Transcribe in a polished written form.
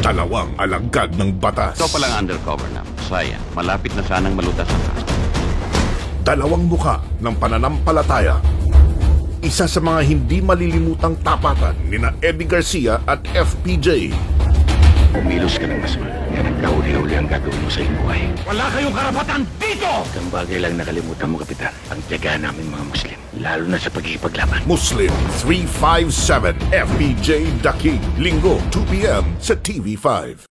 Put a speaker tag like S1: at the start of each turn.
S1: Dalawang alagad ng batas.
S2: Ito palang undercover na. Sayang, malapit na sanang malutas ang kaso.
S1: Dalawang muka ng pananampalataya. Isa sa mga hindi malilimutang tapatan ni na Eddie Garcia at FPJ.
S3: Umilos ka ng masama. Yan ang kahuli-huli ang gagawin mo sa iyong buhay.
S1: Wala kayong karapatan dito!
S3: Isang bagay lang nakalimutan mo, Kapitan. Ang tiyaga namin mga Muslim. Lalo na sa pagkikipaglaban.
S1: Muslim 357 FPJ The King. Linggo, 2 p.m. sa TV5.